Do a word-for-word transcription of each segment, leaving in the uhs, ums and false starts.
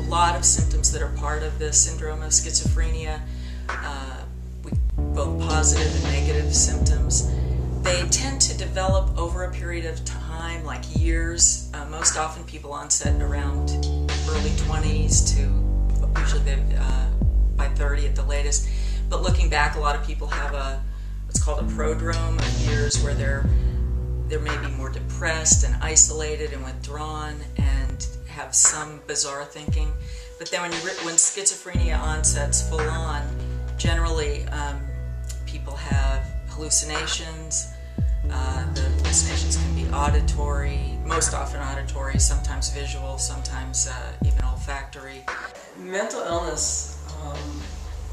lot of symptoms that are part of the syndrome of schizophrenia, uh, we, both positive and negative symptoms. They tend to develop over a period of time, like years. Uh, most often people onset around early twenties to usually they, uh, by thirty at the latest. But looking back, a lot of people have a what's called a prodrome of years where they're they're maybe more depressed and isolated and withdrawn and have some bizarre thinking. But then when, you, when schizophrenia onsets full on, generally um, people have hallucinations. Uh, the hallucinations can be auditory, most often auditory, sometimes visual, sometimes uh, even olfactory. Mental illness um,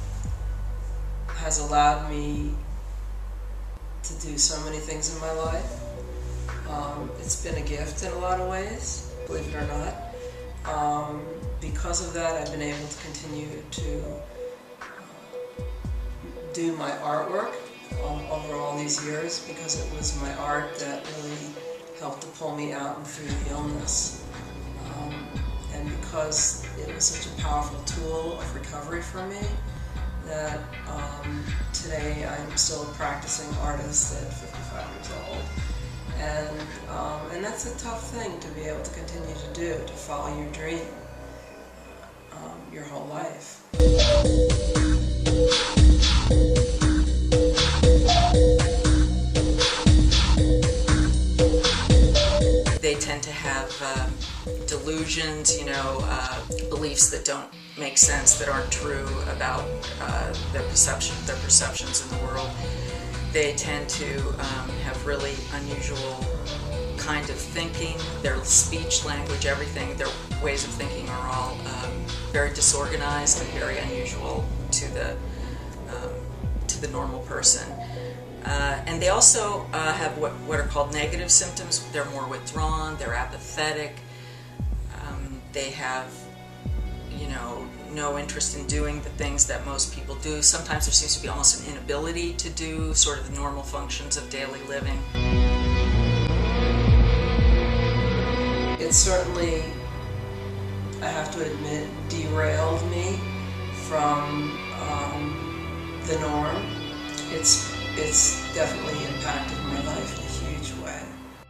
has allowed me to do so many things in my life. Um, it's been a gift in a lot of ways, believe it or not. Um, because of that, I've been able to continue to uh, do my artwork um, over all these years, because it was my art that really helped to pull me out and through the illness. Um, and because it was such a powerful tool of recovery for me, that um, today I'm still a practicing artist at fifty-five years old. And, um, and that's a tough thing to be able to continue to do, to follow your dream um, your whole life. They tend to have um, delusions, you know, uh, beliefs that don't make sense, that aren't true about uh, their perception, their perceptions in the world. They tend to um, have really unusual kind of thinking. Their speech, language, everything, their ways of thinking are all um, very disorganized and very unusual to the um, to the normal person. Uh, and they also uh, have what, what are called negative symptoms. They're more withdrawn, they're apathetic, um, they have, you know, no interest in doing the things that most people do. Sometimes there seems to be almost an inability to do sort of the normal functions of daily living. It certainly, I have to admit, derailed me from um, the norm. It's, it's definitely impacted my life in a huge way.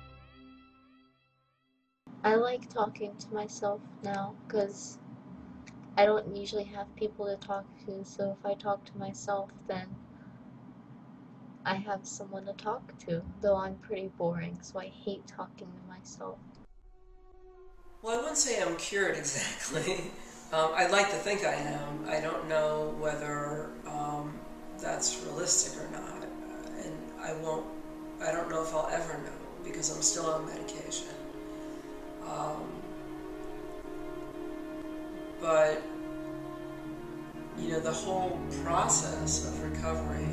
I like talking to myself now because I don't usually have people to talk to, so if I talk to myself, then I have someone to talk to, though I'm pretty boring, so I hate talking to myself. Well, I wouldn't say I'm cured exactly. um, I'd like to think I am. I don't know whether um, that's realistic or not, and I won't, I don't know if I'll ever know, because I'm still on medication. Um, But, you know, the whole process of recovery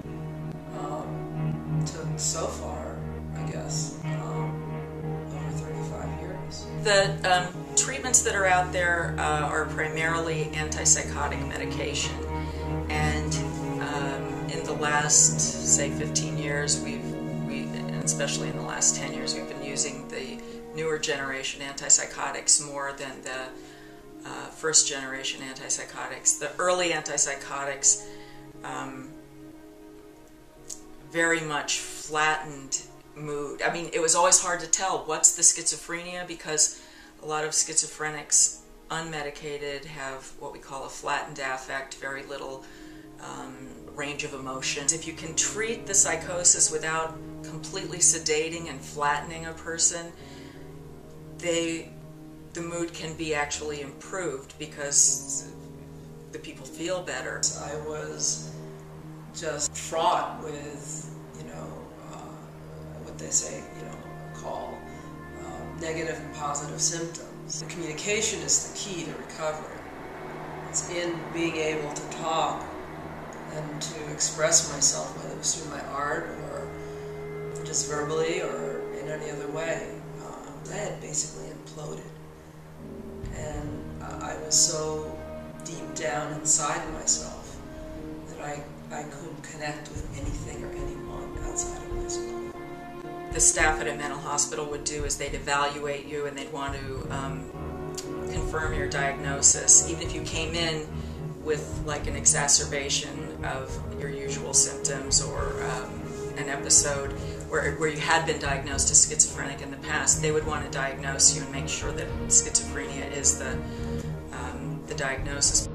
um, took so far, I guess, um, over thirty-five years. The um, treatments that are out there uh, are primarily antipsychotic medication. And um, in the last, say, fifteen years, we've, we, and especially in the last ten years, we've been using the newer generation antipsychotics more than the Uh, first generation antipsychotics. The early antipsychotics um, very much flattened mood. I mean, it was always hard to tell what's the schizophrenia, because a lot of schizophrenics unmedicated have what we call a flattened affect, very little um, range of emotions. If you can treat the psychosis without completely sedating and flattening a person, they the mood can be actually improved because the people feel better. I was just fraught with, you know, uh, what they say, you know, call um, negative and positive symptoms. The communication is the key to recovery. It's in being able to talk and to express myself, whether it was through my art or just verbally or in any other way. Uh, I had basically imploded. And uh, I was so deep down inside myself that I, I couldn't connect with anything or anyone outside of myself. The staff at a mental hospital would do is they'd evaluate you, and they'd want to um, confirm your diagnosis, even if you came in with like an exacerbation of your usual symptoms or um, an episode where, where you had been diagnosed as schizophrenic in the past, they would want to diagnose you and make sure that schizophrenia is the, um, the diagnosis.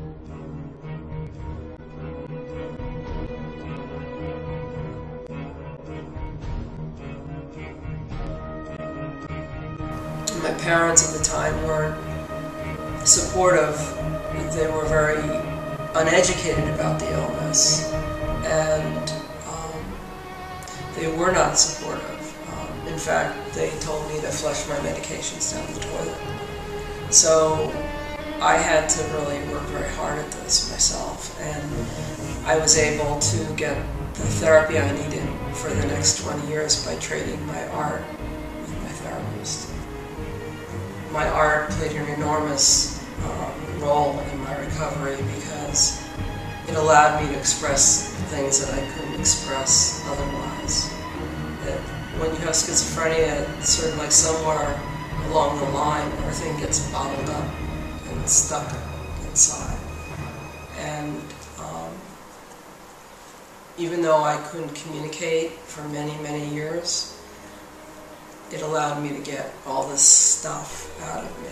My parents at the time weren't supportive. They were very uneducated about the illness, and um, they were not supportive. Um, in fact, they told me to flush my medications down the toilet. So I had to really work very hard at this myself, and I was able to get the therapy I needed for the next twenty years by trading my art with my therapist. My art played an enormous um, role in my recovery because it allowed me to express things that I couldn't express otherwise. That when you have schizophrenia, it's sort of like somewhere along the line, everything gets bottled up and stuck inside. And um, even though I couldn't communicate for many, many years, it allowed me to get all this stuff out of me.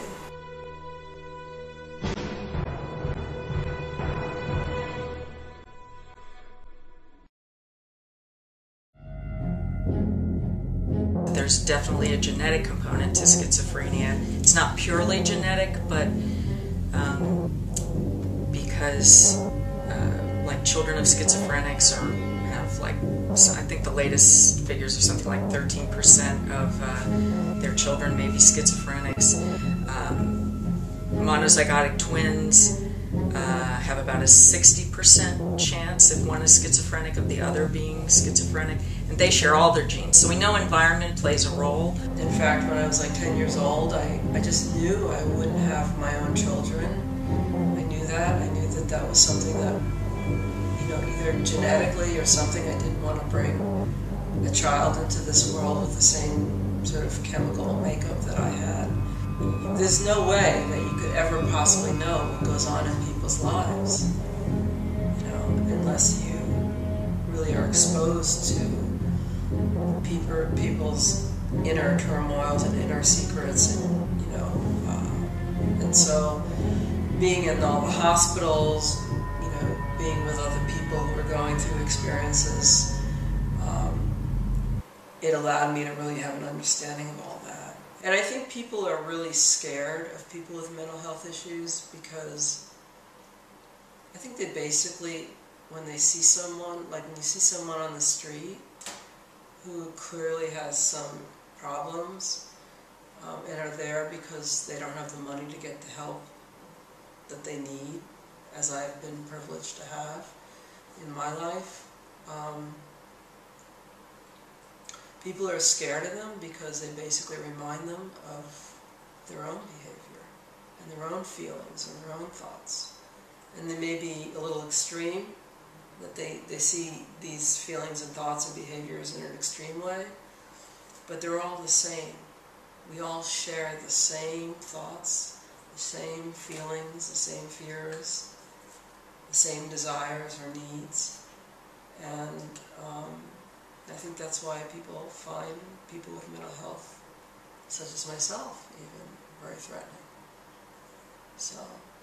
There's definitely a genetic component to schizophrenia. It's not purely genetic, but um, because uh, like children of schizophrenics are have like, so I think the latest figures are something like thirteen percent of uh, their children may be schizophrenics. Um, monozygotic twins uh, have about a sixty percent chance if one is schizophrenic of the other being schizophrenic, and they share all their genes. So we know environment plays a role. In fact, when I was like ten years old, I, I just knew I wouldn't have my own children. I knew that. I knew that that was something that, you know, either genetically or something, I didn't want to bring a child into this world with the same sort of chemical makeup that I had. There's no way that you could ever possibly know what goes on in people's lives, you know, unless you really are exposed to people, people's inner turmoils and inner secrets, and, you know, uh, and so being in all the hospitals, you know, being with other people who are going through experiences, um, it allowed me to really have an understanding of all that. And I think people are really scared of people with mental health issues because I think they basically, when they see someone, like when you see someone on the street who clearly has some problems um, and are there because they don't have the money to get the help that they need, as I've been privileged to have in my life, um, people are scared of them because they basically remind them of their own behavior and their own feelings and their own thoughts. And they may be a little extreme, that they, they see these feelings and thoughts and behaviors in an extreme way, but they're all the same. We all share the same thoughts, the same feelings, the same fears, the same desires or needs. And um, I think that's why people find people with mental health, such as myself, even very threatening. So.